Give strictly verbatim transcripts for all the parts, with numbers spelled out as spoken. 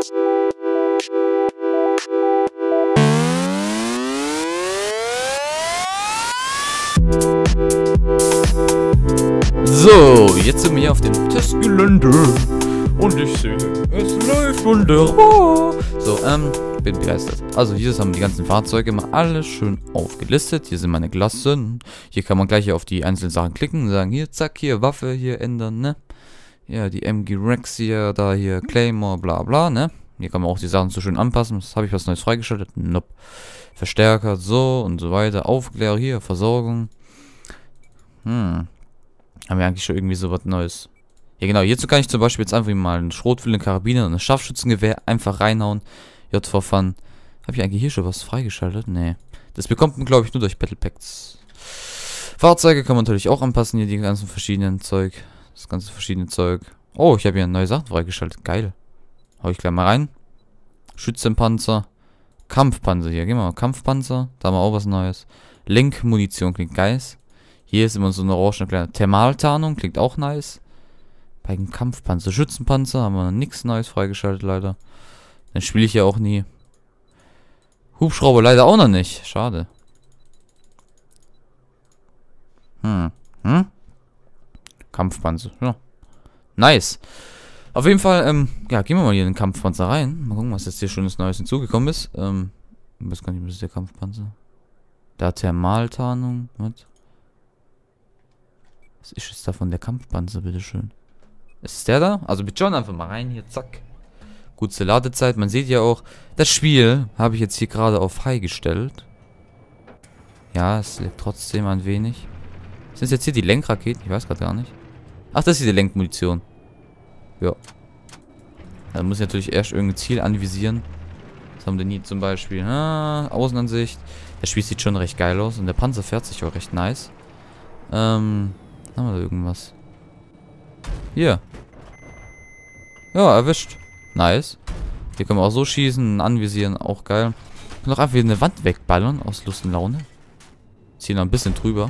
So, jetzt sind wir hier auf dem Testgelände und ich sehe, es läuft wunderbar. So, ähm, bin begeistert. Also hier haben wir die ganzen Fahrzeuge mal alles schön aufgelistet. Hier sind meine Klassen. Hier kann man gleich auf die einzelnen Sachen klicken und sagen, hier, zack, hier, Waffe hier ändern, ne? Ja, die M G Rex hier, da hier, Claymore, bla bla, ne? Hier kann man auch die Sachen so schön anpassen. Das habe ich was Neues freigeschaltet. Nope. Verstärker, so und so weiter. Aufklärer hier, Versorgung. Hm. Haben wir eigentlich schon irgendwie so was Neues. Ja genau, hierzu kann ich zum Beispiel jetzt einfach mal einen Schrotflinte, Karabiner und ein Scharfschützengewehr einfach reinhauen. J V Fun. Habe ich eigentlich hier schon was freigeschaltet? Nee. Das bekommt man, glaube ich, nur durch Battle Packs. Fahrzeuge kann man natürlich auch anpassen, hier die ganzen verschiedenen Zeug. Das ganze verschiedene Zeug. Oh, ich habe hier neue Sachen freigeschaltet. Geil. Hau ich gleich mal rein. Schützenpanzer. Kampfpanzer hier. Gehen wir mal. Kampfpanzer. Da haben wir auch was Neues. Lenkmunition klingt geil. Hier ist immer so eine orange kleine Thermaltarnung. Klingt auch nice. Bei dem Kampfpanzer. Schützenpanzer haben wir noch nichts Neues freigeschaltet, leider. Dann spiele ich ja auch nie. Hubschrauber leider auch noch nicht. Schade. Hm. Hm? Kampfpanzer. Ja. Nice. Auf jeden Fall, ähm, ja, gehen wir mal hier in den Kampfpanzer rein. Mal gucken, was jetzt hier schönes Neues hinzugekommen ist. Ähm, ich weiß gar nicht, was ist der Kampfpanzer? Da Thermaltarnung. Was? Was ist jetzt davon der Kampfpanzer, bitteschön? Ist es der da? Also mit John einfach mal rein hier, zack. Gute Ladezeit. Man sieht ja auch, das Spiel habe ich jetzt hier gerade auf High gestellt. Ja, es leckt trotzdem ein wenig. Sind es jetzt hier die Lenkraketen? Ich weiß gerade gar nicht. Ach, das ist hier die Lenkmunition. Ja. Dann muss ich natürlich erst irgendein Ziel anvisieren. Was haben wir denn hier zum Beispiel? Ah, Außenansicht. Das Spiel sieht schon recht geil aus und der Panzer fährt sich auch recht nice. Ähm, haben wir da irgendwas? Hier. Ja, erwischt. Nice. Hier können wir auch so schießen, anvisieren, auch geil. Und noch einfach wieder eine Wand wegballern aus Lust und Laune. Ist hier noch ein bisschen drüber.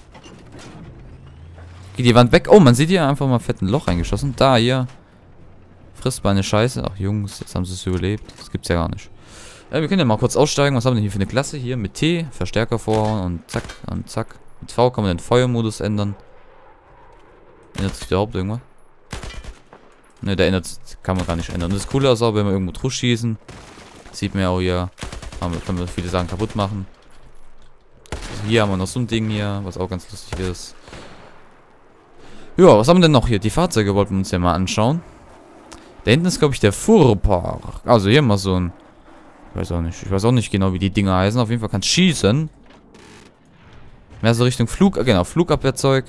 Geht die Wand weg. Oh, man sieht hier einfach mal fett ein Loch reingeschossen. Da, hier. Frisst meine Scheiße. Ach, Jungs, jetzt haben sie es überlebt. Das gibt's ja gar nicht. Ja, wir können ja mal kurz aussteigen. Was haben wir denn hier für eine Klasse? Hier mit T. Verstärker vorhauen und zack und zack. Mit V kann man den Feuermodus ändern. Ändert sich überhaupt irgendwas? Ne, der ändert, kann man gar nicht ändern. Das Coole ist auch, wenn wir irgendwo drauf schießen. Sieht man ja auch hier. Haben wir, können wir viele Sachen kaputt machen. Also hier haben wir noch so ein Ding hier, was auch ganz lustig ist. Ja, was haben wir denn noch hier? Die Fahrzeuge wollten wir uns ja mal anschauen. Da hinten ist, glaube ich, der Fuhrpark. Also hier mal so ein... Ich weiß auch nicht. Ich weiß auch nicht genau, wie die Dinger heißen. Auf jeden Fall kann es schießen. Mehr so Richtung Flug... Genau, Flugabwehrzeug.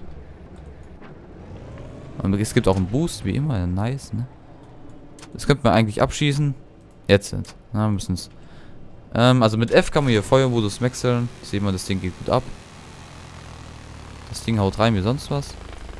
Und es gibt auch einen Boost, wie immer. Nice, ne? Das könnte man eigentlich abschießen. Jetzt. Na, wir müssen es... Ähm, also mit F kann man hier Feuermodus wechseln. Sehen wir, das Ding geht gut ab. Das Ding haut rein wie sonst was.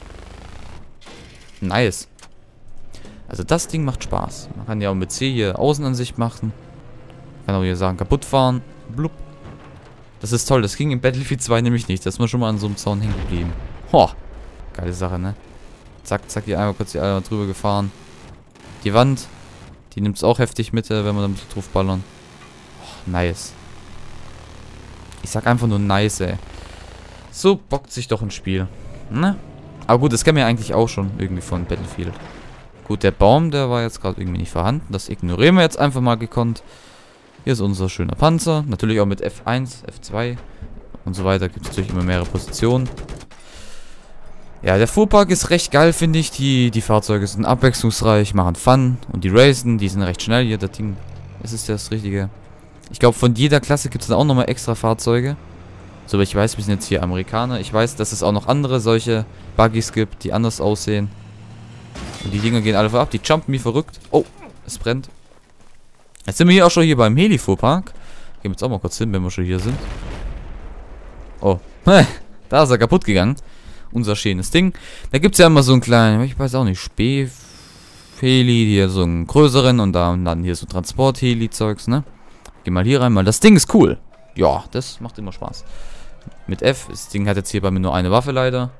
Nice. Also das Ding macht Spaß. Man kann ja auch mit C hier Außenansicht machen. Man kann auch hier Sachen kaputt fahren. Blub. Das ist toll. Das ging in Battlefield zwei nämlich nicht. Da ist man schon mal an so einem Zaun hängen geblieben. Ho. Geile Sache, ne? Zack, zack, hier einmal kurz hier einmal drüber gefahren. Die Wand. Die nimmt es auch heftig mit, wenn wir da ein bisschen drauf ballern. Oh, nice. Ich sag einfach nur nice, ey. So bockt sich doch ein Spiel. Ne? Aber gut, das kennen wir ja eigentlich auch schon irgendwie von Battlefield. Gut, der Baum, der war jetzt gerade irgendwie nicht vorhanden. Das ignorieren wir jetzt einfach mal gekonnt. Hier ist unser schöner Panzer. Natürlich auch mit F eins, F zwei und so weiter. Gibt es natürlich immer mehrere Positionen. Ja, der Fuhrpark ist recht geil, finde ich. Die, die Fahrzeuge sind abwechslungsreich, machen Fun. Und die Racen, die sind recht schnell hier. Das Ding, das ist das Richtige. Ich glaube, von jeder Klasse gibt es dann auch nochmal extra Fahrzeuge. So, aber ich weiß, wir sind jetzt hier Amerikaner. Ich weiß, dass es auch noch andere solche Buggies gibt, die anders aussehen. Und die Dinger gehen alle vorab. Die jumpen wie verrückt. Oh, es brennt. Jetzt sind wir hier auch schon hier beim Heli-Fuhrpark. Gehen wir jetzt auch mal kurz hin, wenn wir schon hier sind. Oh, da ist er kaputt gegangen. Unser schönes Ding. Da gibt es ja immer so einen kleinen, ich weiß auch nicht, Späf-Heli, hier so einen größeren und dann hier so Transport-Heli-Zeugs, ne? Geh mal hier rein, mal. Das Ding ist cool. Ja, das macht immer Spaß. Mit F. Das Ding hat jetzt hier bei mir nur eine Waffe leider.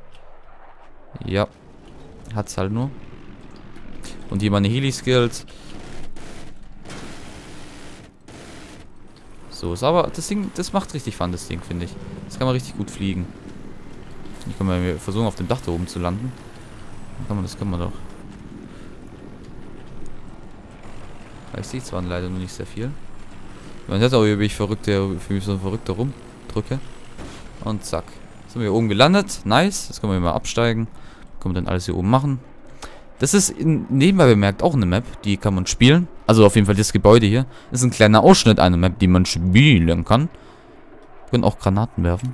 Ja. Hat's halt nur. Und hier meine Heli-Skills. So ist aber das Ding, das macht richtig Fun, das Ding, finde ich. Das kann man richtig gut fliegen. Ich kann mal versuchen, auf dem Dach da oben zu landen. Dann kann man, das kann man doch. Ich sehe zwar leider nur nicht sehr viel. Man hört auch, wie ich verrückte, für mich so ein Verrückter rumdrücke. Und zack. Sind wir hier oben gelandet. Nice. Jetzt können wir mal absteigen. Können wir dann alles hier oben machen. Das ist in, nebenbei bemerkt auch eine Map, die kann man spielen. Also auf jeden Fall das Gebäude hier. Ist ein kleiner Ausschnitt einer Map, die man spielen kann. Wir können auch Granaten werfen.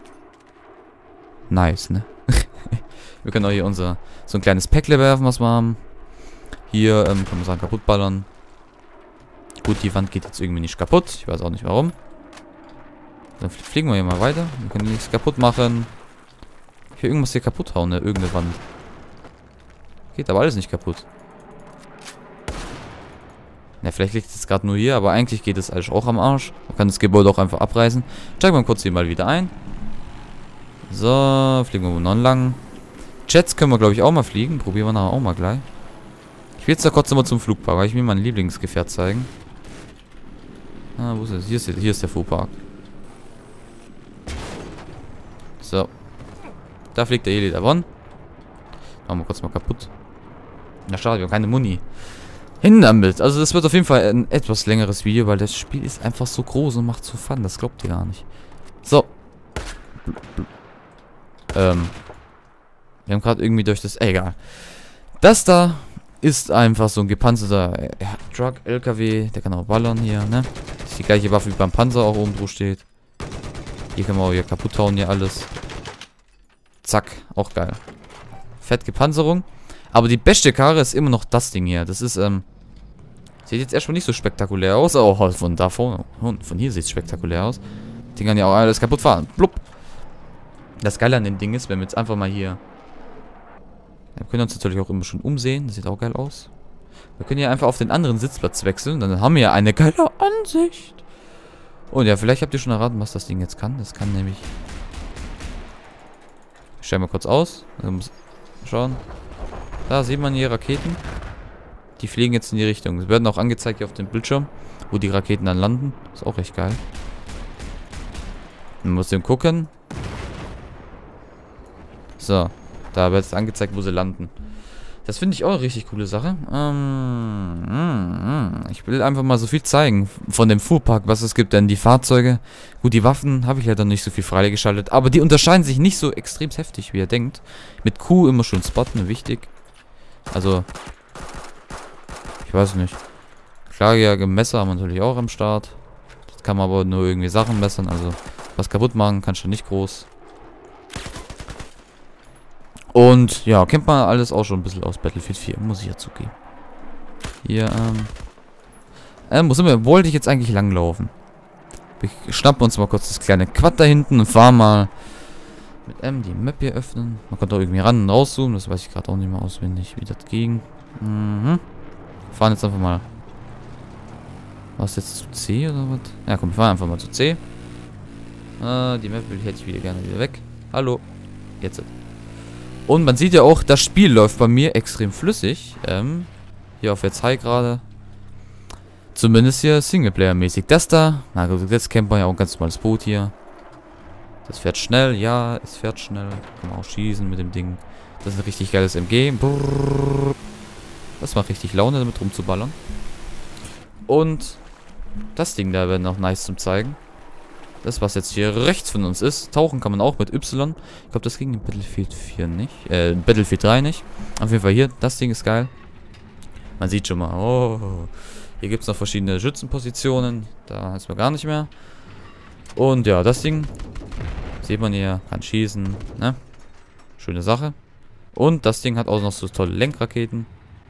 Nice, ne? Wir können auch hier unser so ein kleines Päckle werfen, was wir haben. Hier ähm, kann man sagen, kaputtballern. Gut, die Wand geht jetzt irgendwie nicht kaputt. Ich weiß auch nicht warum. Dann fliegen wir hier mal weiter. Wir können nichts kaputt machen. Hier irgendwas hier kaputt hauen, ne? Irgendeine Wand. Geht aber alles nicht kaputt. Ja, vielleicht liegt es gerade nur hier, aber eigentlich geht es eigentlich auch am Arsch. Man kann das Gebäude auch einfach abreißen. Steigen wir kurz hier mal wieder ein. So, fliegen wir noch lang. Jets können wir, glaube ich, auch mal fliegen. Probieren wir nachher auch mal gleich. Ich will jetzt da kurz nochmal zum Flugpark, weil ich mir mein Lieblingsgefährt zeigen. Ah, wo ist das? Hier ist, hier ist der Fuhrpark. So. Da fliegt der Heli davon. Machen wir kurz mal kaputt. Na schade, wir haben keine Muni. Hin damit. Also das wird auf jeden Fall ein etwas längeres Video, weil das Spiel ist einfach so groß und macht so Fun. Das glaubt ihr gar nicht. So. Ähm. Wir haben gerade irgendwie durch das... Äh, egal. Das da ist einfach so ein gepanzerter äh, Truck, L K W. Der kann auch ballern hier, ne? Das ist die gleiche Waffe wie beim Panzer auch oben drauf steht. Hier können wir auch hier kaputt hauen, hier alles. Zack. Auch geil. Fettgepanzerung. Aber die beste Karre ist immer noch das Ding hier. Das ist, ähm... sieht jetzt erstmal nicht so spektakulär aus. Oh, von da vorne. Von hier sieht es spektakulär aus. Die kann ja auch alles kaputt fahren. Blub. Das Geile an dem Ding ist, wenn wir jetzt einfach mal hier... Wir können uns natürlich auch immer schon umsehen. Das sieht auch geil aus. Wir können ja einfach auf den anderen Sitzplatz wechseln. Dann haben wir ja eine geile Ansicht. Und ja, vielleicht habt ihr schon erraten, was das Ding jetzt kann. Das kann nämlich... Ich stelle mal kurz aus. Also schauen. Da sieht man hier Raketen. Die fliegen jetzt in die Richtung. Es werden auch angezeigt hier auf dem Bildschirm, wo die Raketen dann landen. Ist auch recht geil. Man muss eben gucken. So. Da wird es angezeigt, wo sie landen. Das finde ich auch eine richtig coole Sache. Ähm, ich will einfach mal so viel zeigen von dem Fuhrpark, was es gibt. Denn die Fahrzeuge, gut, die Waffen habe ich leider nicht so viel freigeschaltet. Aber die unterscheiden sich nicht so extrem heftig, wie ihr denkt. Mit Q immer schon spotten, wichtig. Also, ich weiß nicht. Schlagjäger, Messer haben wir natürlich auch am Start. Das kann man aber nur irgendwie Sachen messern. Also, was kaputt machen kannst du nicht groß. Und ja, kennt man alles auch schon ein bisschen aus Battlefield vier, muss ich ja zugeben. Hier, ähm. Ähm, wo sind wir? Wollte ich jetzt eigentlich langlaufen? Wir schnappen uns mal kurz das kleine Quad da hinten und fahren mal mit M die Map hier öffnen. Man kann doch irgendwie ran und rauszoomen, das weiß ich gerade auch nicht mehr auswendig, wie das ging. Mhm. Fahren jetzt einfach mal. Was jetzt zu C oder was? Ja, komm, wir fahren einfach mal zu C. Äh, die Map hätte ich wieder gerne wieder weg. Hallo. Jetzt. Und man sieht ja auch, das Spiel läuft bei mir extrem flüssig. Ähm, hier auf jetzt High gerade. Zumindest hier Singleplayer-mäßig. Das da, na gut, jetzt kennt man ja auch ein ganz normales Boot hier. Das fährt schnell, ja, es fährt schnell. Kann man auch schießen mit dem Ding. Das ist ein richtig geiles M G. Brrr. Das macht richtig Laune, damit rumzuballern. Und das Ding da wäre noch nice zum zeigen. Das, was jetzt hier rechts von uns ist. Tauchen kann man auch mit Y. Ich glaube, das ging in Battlefield vier nicht. Äh, Battlefield drei nicht. Auf jeden Fall hier. Das Ding ist geil. Man sieht schon mal. Oh. Hier gibt es noch verschiedene Schützenpositionen. Da ist man gar nicht mehr. Und ja, das Ding. Sieht man hier. Kann schießen. Ne? Schöne Sache. Und das Ding hat auch noch so tolle Lenkraketen.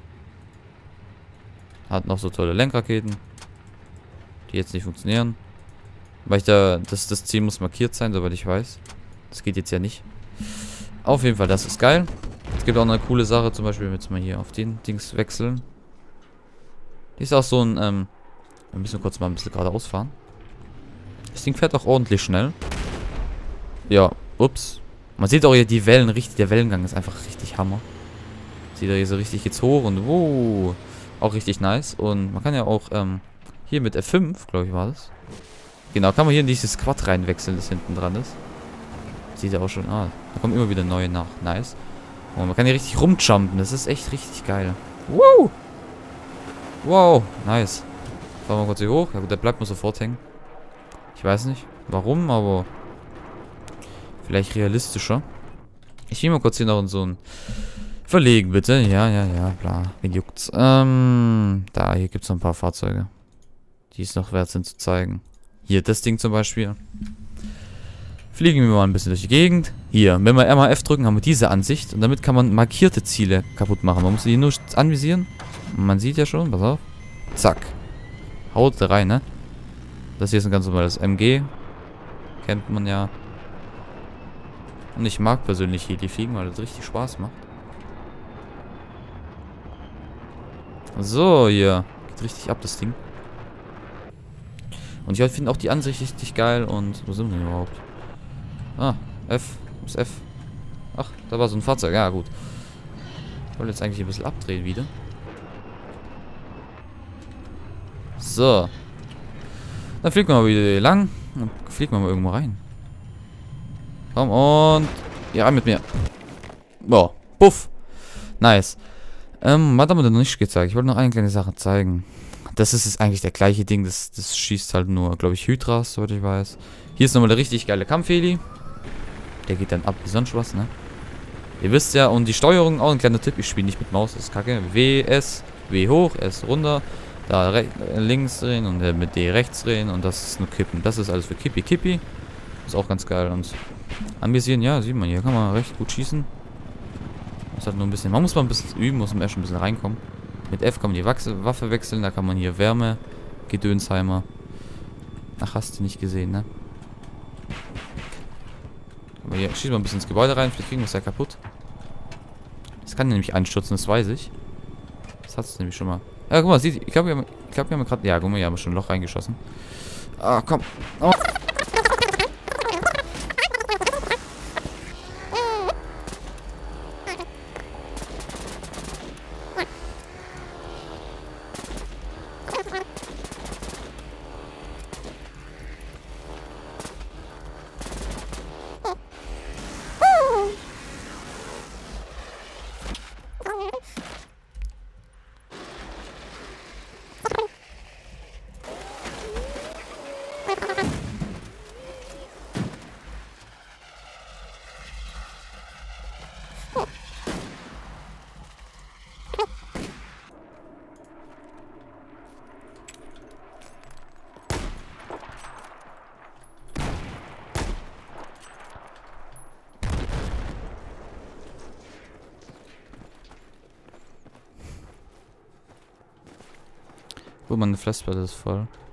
Hat noch so tolle Lenkraketen. Die jetzt nicht funktionieren. Weil ich da, das, das Ziel muss markiert sein, soweit ich weiß. Das geht jetzt ja nicht. Auf jeden Fall, das ist geil. Es gibt auch eine coole Sache, zum Beispiel, wenn wir jetzt mal hier auf den Dings wechseln. Die ist auch so ein, ähm, wir müssen kurz mal ein bisschen geradeaus fahren. Das Ding fährt auch ordentlich schnell. Ja, ups. Man sieht auch hier die Wellen richtig, der Wellengang ist einfach richtig Hammer. Sieht er hier so richtig jetzt hoch und wow. Auch richtig nice. Und man kann ja auch, ähm, hier mit F fünf, glaube ich war das. Genau, kann man hier in dieses Quad reinwechseln, das hinten dran ist. Sieht ja auch schon, ah, da kommen immer wieder neue nach. Nice. Und man kann hier richtig rumjumpen, das ist echt richtig geil. Wow! Wow, nice. Fahren wir kurz hier hoch. Ja gut, der bleibt mir sofort hängen. Ich weiß nicht, warum, aber vielleicht realistischer. Ich will mal kurz hier noch in so ein Verlegen, bitte. Ja, ja, ja, bla. Wen juckt's? Ähm, da, hier gibt's noch ein paar Fahrzeuge, die es noch wert sind zu zeigen. Hier, das Ding zum Beispiel. Fliegen wir mal ein bisschen durch die Gegend. Hier, wenn wir M A F drücken, haben wir diese Ansicht. Und damit kann man markierte Ziele kaputt machen. Man muss die nur anvisieren. Man sieht ja schon, pass auf. Zack. Haut da rein, ne? Das hier ist ein ganz normales M G. Kennt man ja. Und ich mag persönlich Heli fliegen, weil das richtig Spaß macht. So, hier. Geht richtig ab, das Ding. Und ich finde auch die Ansicht richtig geil. Und wo sind wir denn überhaupt? Ah, F. Wo ist F? Ach, da war so ein Fahrzeug. Ja, gut. Ich wollte jetzt eigentlich ein bisschen abdrehen wieder. So. Dann fliegen wir mal wieder hier lang. Und fliegen wir mal irgendwo rein. Komm und... Ja, rein mit mir. Boah. Puff. Nice. Ähm, was haben wir denn noch nicht gezeigt? Ich wollte noch eine kleine Sache zeigen. Das ist, ist eigentlich der gleiche Ding. Das, das schießt halt nur, glaube ich, Hydras, soweit ich weiß. Hier ist nochmal der richtig geile Kampfheli. Der geht dann ab wie sonst was, ne? Ihr wisst ja, und die Steuerung, auch ein kleiner Tipp. Ich spiele nicht mit Maus, das ist kacke. W, S, W hoch, S runter. Da links drehen und äh, mit D rechts drehen. Und das ist nur Kippen. Das ist alles für Kippi Kippi. Ist auch ganz geil. Und anvisieren, ja, sieht man, hier kann man recht gut schießen. Das hat nur ein bisschen, man muss mal ein bisschen üben, muss man erst ein bisschen reinkommen. Mit F kann man die Wachse, Waffe wechseln, da kann man hier Wärme, Gedönsheimer. Ach, hast du nicht gesehen, ne? Aber hier schießt man ein bisschen ins Gebäude rein, vielleicht kriegen wir es ja kaputt. Das kann nämlich einstürzen, das weiß ich. Das hat es nämlich schon mal. Ja, guck mal, sieht, ich glaube, wir haben, ich glaub, wir haben gerade, ja, guck mal, hier haben wir schon ein Loch reingeschossen. Ah, komm. Oh. Guck mal, eine Festplatte ist voll.